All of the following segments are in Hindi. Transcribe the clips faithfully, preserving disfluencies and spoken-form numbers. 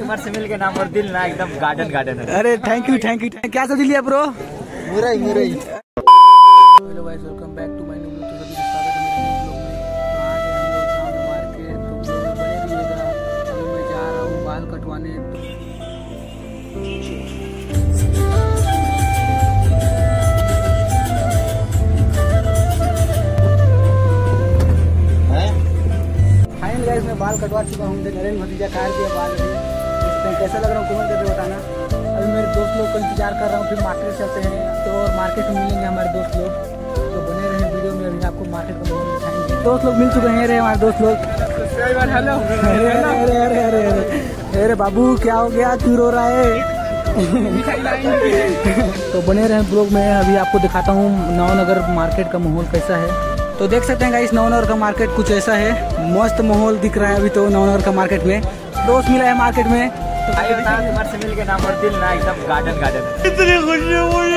कस्टमर से मिल के नाम और दिल ना एकदम गार्डन गार्डन है। अरे थैंक यू थैंक यू। क्या सब्जी लिया ब्रो? मुरई मुरई। Hello guys, welcome back to my new video. तो सभी स्वागत है मेरे न्यू ब्लॉग में। तो आज हम लोग शाम मार्केट, तो ब्लॉग में बने रहिएगा। अभी मैं जा रहा हूँ बाल कटवाने। फाइनल गाइस, मैं बाल कटवा चुका हूँ। नरेंद्र भतीजा काट दिया बाल। अभी कैसा लग रहा हूँ कमेंट करके बताना। अभी मेरे दोस्त लोग को इंतजार कर रहा हूँ, फिर मार्केट चलते हैं। तो और मार्केट में मिलेंगे हमारे दोस्त लोग, तो बने रहे वीडियो में। अभी आपको मार्केट में दिखाएंगे। दोस्त लोग मिल चुके हैं रे हमारे दोस्त लोग। हेलो। अरे अरे अरे अरे अरे अरे बाबू, क्या हो गया, क्यों रो रहा है? तो बने रहे ब्लॉग में। अभी आपको दिखाता हूँ नवनगर मार्केट का माहौल कैसा है। तो देख सकते हैं गाइस, नवनगर का मार्केट कुछ ऐसा है। मस्त माहौल दिख रहा है अभी तो नवनगर का मार्केट में। दोस्त मिला है मार्केट में, तो कस्टमर से मिल के नाम और दिल ना एकदम गार्डन गार्डन है। इतनी खुशी हुई।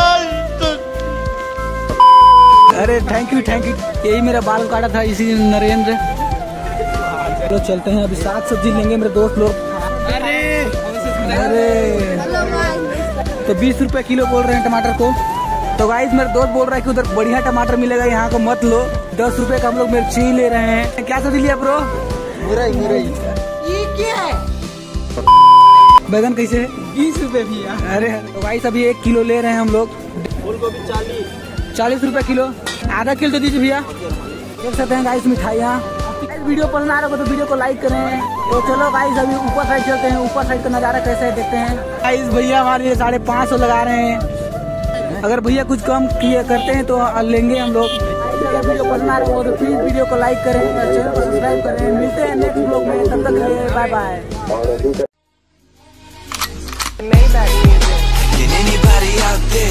अरे थैंक यू थैंक यू। यही मेरा बाल काटा था इसी नरेंद्र। तो चलते हैं, अभी साग सब्जी लेंगे मेरे दोस्त लोग। अरे अरे तो बीस रुपए किलो बोल रहे हैं टमाटर को। तो गाइस, मेरे दोस्त बोल रहा है कि उधर बढ़िया टमाटर मिलेगा, यहाँ को मत लो। दस रुपए का हम लोग मिर्ची ले रहे हैं। क्या सब्जी लिया ब्रो? मुरई मुरई। ये क्या है? बैगन कैसे है? बीस रुपए भी। अरे तो गाइस, अभी एक किलो ले रहे हैं हम लोग। फूल गोभी चालीस चालीस रुपए किलो। आधा किलो तो दीजिए भैया। देख सकते हैं गाइस मिठाइयाँ। वीडियो पसंद आ रहा हो तो वीडियो को लाइक करें। तो चलो गाइस, अभी ऊपर साइड चलते हैं। ऊपर साइड का नज़ारा कैसा है देखते हैं। गाइस, भैया हमारे लिए साढ़े पाँच सौ लगा रहे हैं। अगर भैया कुछ कम किए करते हैं तो लेंगे हम लोग। अगर वीडियो पसंद आ रहा हो तो प्लीज वीडियो को लाइक करें, चैनल को सब्सक्राइब करें। मिलते हैं नेक्स्ट ब्लॉग में, तब तक के लिए bye bye. Can anybody out there